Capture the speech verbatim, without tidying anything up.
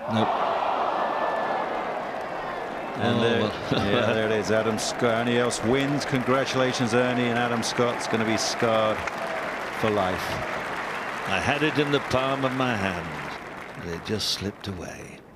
Nope. And oh, there, well. yeah, there it is. Adam Scott. Ernie Els wins. Congratulations, Ernie. And Adam Scott's going to be scarred for life. I had it in the palm of my hand, but it just slipped away.